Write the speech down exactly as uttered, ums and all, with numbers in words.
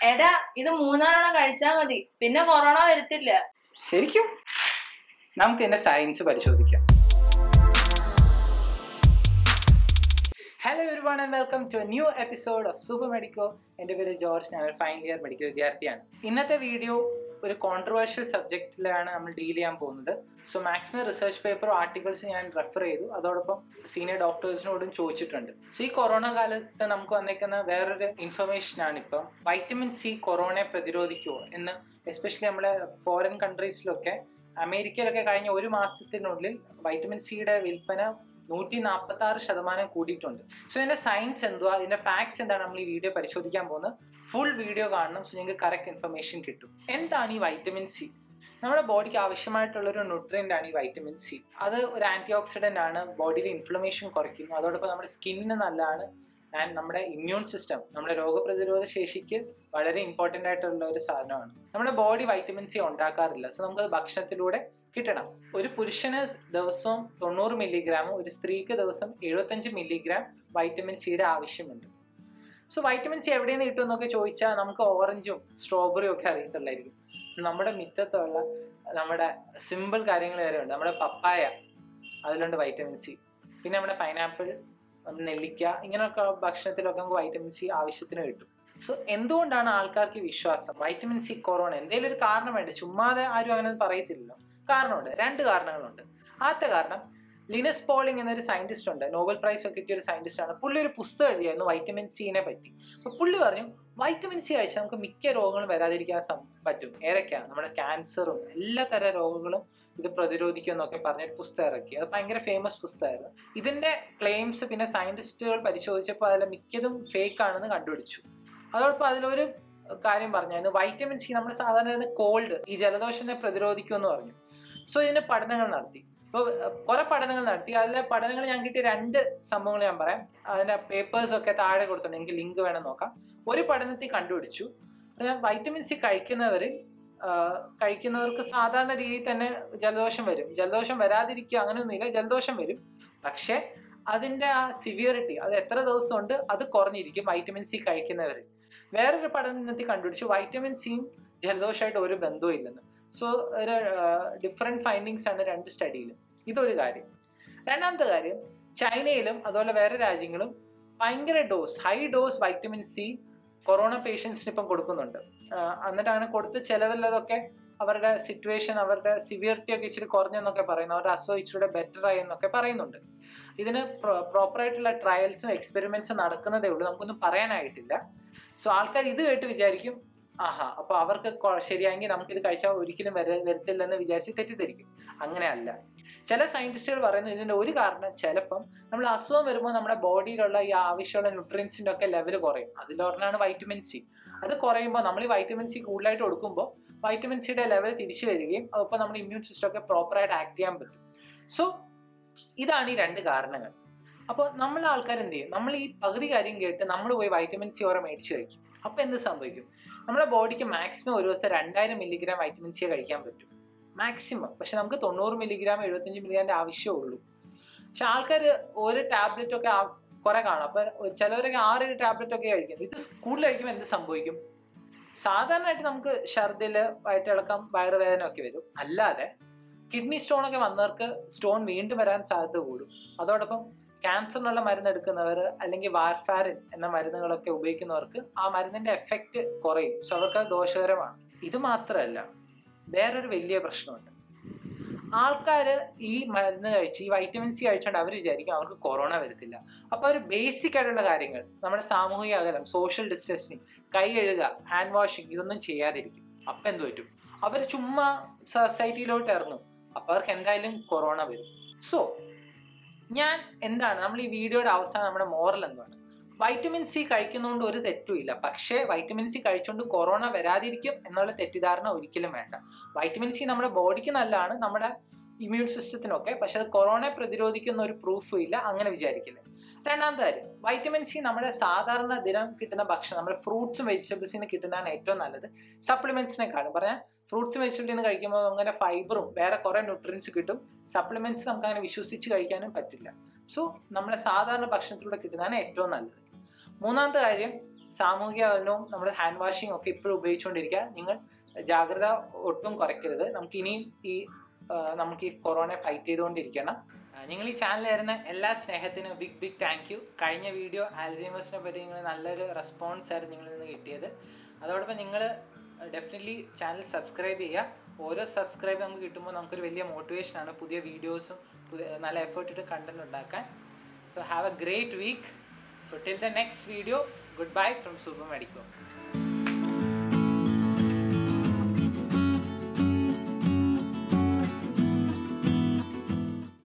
എടാ ഇത് മൂന്നാലെണ്ണം കഴിച്ചാൽ മതി, പിന്നെ കൊറോണ വരത്തില്ല. ശരിക്കും? നമുക്ക് എന്റെ സയൻസ് പരിശോധിക്കാം. Hello everyone and welcome to a new episode of Super Medico. എൻ്റെ പേര് ജോർജ്, ഞാൻ ഒരു ഫൈനൽ ഇയർ മെഡിക്കൽ വിദ്യാർത്ഥിയാണ്. ഇന്നത്തെ വീഡിയോ ഒരു കോൺട്രവേഴ്ഷ്യൽ സബ്ജക്റ്റിലാണ് നമ്മൾ ഡീൽ ചെയ്യാൻ പോകുന്നത്. സോ മാക്സിമം റിസർച്ച് പേപ്പറോ ആർട്ടിക്കിൾസ് ഞാൻ റെഫർ ചെയ്തു, അതോടൊപ്പം സീനിയർ ഡോക്ടേഴ്സിനോടും ചോദിച്ചിട്ടുണ്ട്. സോ ഈ കൊറോണ കാലത്ത് നമുക്ക് വന്നേക്കുന്ന വേറൊരു ഇൻഫർമേഷനാണ് ഇപ്പം വൈറ്റമിൻ സി കൊറോണയെ പ്രതിരോധിക്കുമോ എന്ന്. എസ്പെഷ്യലി നമ്മുടെ ഫോറിൻ കൺട്രീസിലൊക്കെ, അമേരിക്കയിലൊക്കെ കഴിഞ്ഞ ഒരു മാസത്തിനുള്ളിൽ വൈറ്റമിൻ സിയുടെ വിൽപ്പന നൂറ്റി നാൽപ്പത്തി ആറ് ശതമാനം കൂടിയിട്ടുണ്ട്. സോ ഇതിന്റെ സയൻസ് എന്തുവാ, ഇതിന്റെ ഫാക്ട്സ് എന്താണ് നമ്മൾ ഈ വീഡിയോ പരിശോധിക്കാൻ പോകുന്നത്. ഫുൾ വീഡിയോ കാണണം, സോ നിങ്ങൾക്ക് കറക്റ്റ് ഇൻഫർമേഷൻ കിട്ടും. എന്താണ് ഈ വൈറ്റമിൻ സി? നമ്മുടെ ബോഡിക്ക് ആവശ്യമായിട്ടുള്ളൊരു ന്യൂട്രിയൻ്റ് ആണ് ഈ വൈറ്റമിൻ സി. അത് ഒരു ആന്റി ഓക്സിഡന്റ് ആണ്, ബോഡിയിൽ ഇൻഫ്ലമേഷൻ കുറയ്ക്കുന്നു, അതോടൊപ്പം നമ്മുടെ സ്കിന്നിന് നല്ലതാണ്. ആൻഡ് നമ്മുടെ ഇമ്മ്യൂൺ സിസ്റ്റം, നമ്മുടെ രോഗപ്രതിരോധ ശേഷിക്ക് വളരെ ഇമ്പോർട്ടൻ്റ് ആയിട്ടുള്ള ഒരു സാധനമാണ്. നമ്മുടെ ബോഡി വൈറ്റമിൻ സി ഉണ്ടാക്കാറില്ല, സോ നമുക്കത് ഭക്ഷണത്തിലൂടെ കിട്ടണം. ഒരു പുരുഷന് ദിവസവും തൊണ്ണൂറ് മില്ലിഗ്രാമും ഒരു സ്ത്രീക്ക് ദിവസം എഴുപത്തഞ്ച് മില്ലിഗ്രാം വൈറ്റമിൻ സിയുടെ ആവശ്യമുണ്ട്. സോ വൈറ്റമിൻ സി എവിടെ നിന്ന് കിട്ടും എന്നൊക്കെ ചോദിച്ചാൽ നമുക്ക് ഓറഞ്ചും സ്ട്രോബെറിയും ഒക്കെ അറിയത്തുള്ളായിരിക്കും. നമ്മുടെ മുറ്റത്തുള്ള നമ്മുടെ സിമ്പിൾ കാര്യങ്ങൾ വരെ ഉണ്ട്. നമ്മുടെ പപ്പായ, അതിലുണ്ട് വൈറ്റമിൻ സി. പിന്നെ നമ്മുടെ പൈനാപ്പിൾ, നെല്ലിക്ക, ഇങ്ങനെയൊക്കെ ഭക്ഷണത്തിലൊക്കെ നമുക്ക് വൈറ്റമിൻ സി ആവശ്യത്തിന് കിട്ടും. സോ എന്തുകൊണ്ടാണ് ആൾക്കാർക്ക് വിശ്വാസം വൈറ്റമിൻ സി കൊറോണ? എന്തെങ്കിലും ഒരു കാരണം വേണ്ട, ചുമ്മാതെ ആരും അങ്ങനെ പറയത്തില്ലല്ലോ. കാരണമുണ്ട്, രണ്ട് കാരണങ്ങളുണ്ട്. ആദ്യത്തെ കാരണം, ലിനസ് പോളിംഗ് എന്നൊരു സയന്റിസ്റ്റ് ഉണ്ട്, നോബൽ പ്രൈസ് ഒക്കെ കിട്ടിയ ഒരു സയന്റിസ്റ്റ് ആണ്. പുള്ളി ഒരു പുസ്തകം എഴുതിയായിരുന്നു വൈറ്റമിൻ സിനെ പറ്റി. അപ്പൊ പുള്ളി പറഞ്ഞു വൈറ്റമിൻ സി കഴിച്ചാൽ നമുക്ക് മിക്ക രോഗങ്ങളും വരാതിരിക്കാൻ പറ്റും. ഏതൊക്കെയാണ്? നമ്മുടെ ക്യാൻസറും എല്ലാ തരം രോഗങ്ങളും ഇത് പ്രതിരോധിക്കും എന്നൊക്കെ പറഞ്ഞൊരു പുസ്തകം ഇറക്കി. അത് ഭയങ്കര ഫേമസ് പുസ്തകമായിരുന്നു. ഇതിന്റെ ക്ലെയിംസ് പിന്നെ സയന്റിസ്റ്റുകൾ പരിശോധിച്ചപ്പോൾ അതിൽ മിക്കതും ഫേക്ക് ആണെന്ന് കണ്ടുപിടിച്ചു. അതോടൊപ്പം അതിലൊരു കാര്യം പറഞ്ഞായിരുന്നു, വൈറ്റമിൻ സി നമ്മൾ സാധാരണ കോൾഡ്, ഈ ജലദോഷത്തെ പ്രതിരോധിക്കുമെന്ന് പറഞ്ഞു. സോ ഇതിന്റെ പഠനങ്ങൾ നടത്തി. ഇപ്പോൾ കുറെ പഠനങ്ങൾ നടത്തി. അതിലെ പഠനങ്ങൾ ഞാൻ കിട്ടിയ രണ്ട് സംഭവങ്ങൾ ഞാൻ പറയാം. അതിന്റെ പേപ്പേഴ്സ് ഒക്കെ താഴെ കൊടുത്തിട്ടുണ്ട്, എനിക്ക് ലിങ്ക് വേണം നോക്കാം. ഒരു പഠനത്തിൽ കണ്ടുപിടിച്ചു, വൈറ്റമിൻ സി കഴിക്കുന്നവരിൽ കഴിക്കുന്നവർക്ക് സാധാരണ രീതിയിൽ തന്നെ ജലദോഷം വരും. ജലദോഷം വരാതിരിക്കുക അങ്ങനെയൊന്നുമില്ല, ജലദോഷം വരും. പക്ഷെ അതിന്റെ ആ സിവിയറിറ്റി, അത് എത്ര ദിവസം ഉണ്ട്, അത് കുറഞ്ഞിരിക്കും വൈറ്റമിൻ സി കഴിക്കുന്നവരിൽ. വേറൊരു പഠനത്തിൽ കണ്ടുപിടിച്ചു വൈറ്റമിൻ സിയും ജലദോഷമായിട്ട് ഒരു ബന്ധവും ഇല്ലെന്ന്. സോ ഒരു ഡിഫറെന്റ് ഫൈൻഡിങ്സ് ആണ് രണ്ട് സ്റ്റഡിയിലും. ഇതൊരു കാര്യം. രണ്ടാമത്തെ കാര്യം, ചൈനയിലും അതുപോലെ വേറെ രാജ്യങ്ങളും ഭയങ്കര dose, high dose vitamin C corona പേഷ്യൻസിന് ഇപ്പം കൊടുക്കുന്നുണ്ട്. എന്നിട്ടാണ് കൊടുത്ത് ചിലവിലതൊക്കെ അവരുടെ സിറ്റുവേഷൻ, അവരുടെ സിവിയറിറ്റി ഒക്കെ ഇച്ചിരി കുറഞ്ഞെന്നൊക്കെ പറയുന്നു, അവരുടെ അസുഖം ഇച്ചിരി ബെറ്റർ ആയി എന്നൊക്കെ പറയുന്നുണ്ട്. ഇതിന് പ്രോപ്പറായിട്ടുള്ള ട്രയൽസും എക്സ്പെരിമെന്റ്സും നടക്കുന്നതേ ഉള്ളൂ, നമുക്കൊന്നും പറയാനായിട്ടില്ല. സോ ആൾക്കാർ ഇത് കേട്ട് വിചാരിക്കും ആഹാ അപ്പൊ അവർക്ക് ശരിയായെങ്കിൽ നമുക്കിത് കഴിച്ചാൽ ഒരിക്കലും വര വരത്തില്ലെന്ന് വിചാരിച്ച് തെറ്റിദ്ധരിക്കും. അങ്ങനെയല്ല. ചില സയന്റിസ്റ്റുകൾ പറയുന്നത് ഇതിന്റെ ഒരു കാരണം, ചിലപ്പം നമ്മൾ അസുഖം വരുമ്പോൾ നമ്മുടെ ബോഡിയിലുള്ള ഈ ആവശ്യമുള്ള ന്യൂട്രിയൻസിന്റെ ഒക്കെ ലെവൽ കുറയും. അതിലൊരെണ്ണമാണ് വൈറ്റമിൻ സി. അത് കുറയുമ്പോൾ നമ്മൾ ഈ വൈറ്റമിൻ സി കൂടുതലായിട്ട് കൊടുക്കുമ്പോൾ വൈറ്റമിൻ സിയുടെ ലെവൽ തിരിച്ചു വരികയും അപ്പോൾ നമ്മുടെ ഇമ്മ്യൂൺ സിസ്റ്റം ഒക്കെ പ്രോപ്പറായിട്ട് ആക്ട് ചെയ്യാൻ പറ്റും. സോ ഇതാണ് ഈ രണ്ട് കാരണങ്ങൾ. അപ്പോൾ നമ്മളെ ആൾക്കാർ എന്ത് ചെയ്യും? നമ്മൾ ഈ പകുതി കാര്യം കേട്ട് നമ്മൾ പോയി വൈറ്റമിൻ സി ഓരോ മേടിച്ച് കഴിക്കും. അപ്പോൾ എന്ത് സംഭവിക്കും? നമ്മുടെ ബോഡിക്ക് മാക്സിമം ഒരു ദിവസം രണ്ടായിരം മില്ലിഗ്രാം വൈറ്റമിൻ സി കഴിക്കാൻ പറ്റും, മാക്സിമം. പക്ഷെ നമുക്ക് തൊണ്ണൂറ് മില്ലിഗ്രാം എഴുപത്തഞ്ച് മില്ലിഗ്രാമിന്റെ ആവശ്യമേ ഉള്ളൂ. പക്ഷെ ആൾക്കാർ ഒരു ടാബ്ലറ്റ് ഒക്കെ കുറെ കാണും. അപ്പൊ ചിലവരൊക്കെ ആറേഴ് ടാബ്ലറ്റ് ഒക്കെ കഴിക്കും. ഇത് കൂടുതൽ കഴിക്കുമ്പോൾ എന്ത് സംഭവിക്കും? സാധാരണയായിട്ട് നമുക്ക് ഛർദില്, വയറ്റിളക്കം, വയറുവേദന ഒക്കെ വരും. അല്ലാതെ കിഡ്നി സ്റ്റോൺ ഒക്കെ വന്നവർക്ക് സ്റ്റോൺ വീണ്ടും വരാൻ സാധ്യത കൂടും. അതോടൊപ്പം ക്യാൻസറിനുള്ള മരുന്ന് എടുക്കുന്നവർ അല്ലെങ്കിൽ വാർഫാരിൻ എന്ന മരുന്നുകളൊക്കെ ഉപയോഗിക്കുന്നവർക്ക് ആ മരുന്നിന്റെ എഫക്റ്റ് കുറയും. സോ അവർക്ക് അത് ദോഷകരമാണ്. ഇത് മാത്രമല്ല, വേറൊരു വലിയ പ്രശ്നമുണ്ട്. ആൾക്കാർ ഈ മരുന്ന് കഴിച്ച്, ഈ വൈറ്റമിൻ സി കഴിച്ചുകൊണ്ട് അവർ വിചാരിക്കും അവർക്ക് കൊറോണ വരത്തില്ല. അപ്പൊ അവർ ബേസിക് ആയിട്ടുള്ള കാര്യങ്ങൾ, നമ്മുടെ സാമൂഹിക അകലം, സോഷ്യൽ ഡിസ്റ്റൻസിങ്, കൈ കഴുകുക, ഹാൻഡ് വാഷിങ്, ഇതൊന്നും ചെയ്യാതിരിക്കും. അപ്പൊ എന്ത് പറ്റും? അവർ ചുമ്മാ സൊസൈറ്റിയിലോട്ട് ഇറങ്ങും. അപ്പൊ അവർക്ക് എന്തായാലും കൊറോണ വരും. സോ ഞാൻ എന്താണ്, നമ്മൾ ഈ വീഡിയോയുടെ അവസാനം നമ്മുടെ മോറൽ എന്താണ്? വൈറ്റമിൻ സി കഴിക്കുന്നതുകൊണ്ട് ഒരു തെറ്റുമില്ല. പക്ഷേ വൈറ്റമിൻ സി കഴിച്ചുകൊണ്ട് കൊറോണ വരാതിരിക്കും എന്നുള്ള തെറ്റിദ്ധാരണ ഒരിക്കലും വേണ്ട. വൈറ്റമിൻ സി നമ്മുടെ ബോഡിക്ക് നല്ലതാണ്, നമ്മുടെ ഇമ്മ്യൂൺ സിസ്റ്റത്തിനൊക്കെ. പക്ഷെ അത് കൊറോണയെ പ്രതിരോധിക്കുന്ന ഒരു പ്രൂഫും ഇല്ല, അങ്ങനെ വിചാരിക്കില്ല. രണ്ടാമത്തെ കാര്യം, വൈറ്റമിൻ സി നമ്മുടെ സാധാരണ ദിനം കിട്ടുന്ന ഭക്ഷണം, നമ്മുടെ ഫ്രൂട്ട്സും വെജിറ്റബിൾസിൽ നിന്ന് കിട്ടുന്നതാണ് ഏറ്റവും നല്ലത്. സപ്ലിമെന്റ്സിനെക്കാളും പറഞ്ഞാൽ ഫ്രൂട്ട്സും വെജിറ്റബിളിൽ നിന്ന് കഴിക്കുമ്പോൾ അങ്ങനെ ഫൈബറും വേറെ കുറെ ന്യൂട്രിയൻസ് കിട്ടും. സപ്ലിമെന്റ്സ് നമുക്ക് അങ്ങനെ വിശ്വസിച്ച് കഴിക്കാനും പറ്റില്ല. സോ നമ്മുടെ സാധാരണ ഭക്ഷണത്തിലൂടെ കിട്ടുന്നതാണ് ഏറ്റവും നല്ലത്. മൂന്നാമത്തെ കാര്യം, സാമൂഹിക അകലവും നമ്മുടെ ഹാൻഡ് വാഷിംഗ് ഒക്കെ ഇപ്പോഴും ഉപയോഗിച്ചുകൊണ്ടിരിക്കുക. നിങ്ങൾ ജാഗ്രത ഒട്ടും കുറയ്ക്കരുത്. നമുക്ക് ഇനിയും ഈ നമുക്ക് ഈ കൊറോണയെ ഫൈറ്റ് ചെയ്തുകൊണ്ടിരിക്കണം. നിങ്ങൾ ഈ ചാനൽ വരുന്ന എല്ലാ സ്നേഹത്തിനും ബിഗ് ബിഗ് താങ്ക് യു. കഴിഞ്ഞ വീഡിയോ ആൽസൈമേഴ്സിനെ പറ്റി നിങ്ങൾ നല്ലൊരു റെസ്പോൺസ് ആയിരുന്നു നിങ്ങളിൽ നിന്ന് കിട്ടിയത്. അതോടൊപ്പം നിങ്ങൾ ഡെഫിനറ്റ്ലി ചാനൽ സബ്സ്ക്രൈബ് ചെയ്യുക. ഓരോ സബ്സ്ക്രൈബ് നമുക്ക് കിട്ടുമ്പോൾ നമുക്കൊരു വലിയ മോട്ടിവേഷനാണ് പുതിയ വീഡിയോസും പുതിയ നല്ല എഫേർട്ട് ഇട്ട് കണ്ടന്റ് ഉണ്ടാക്കാൻ. So have a great week. So till the next video, goodbye from Super Medico.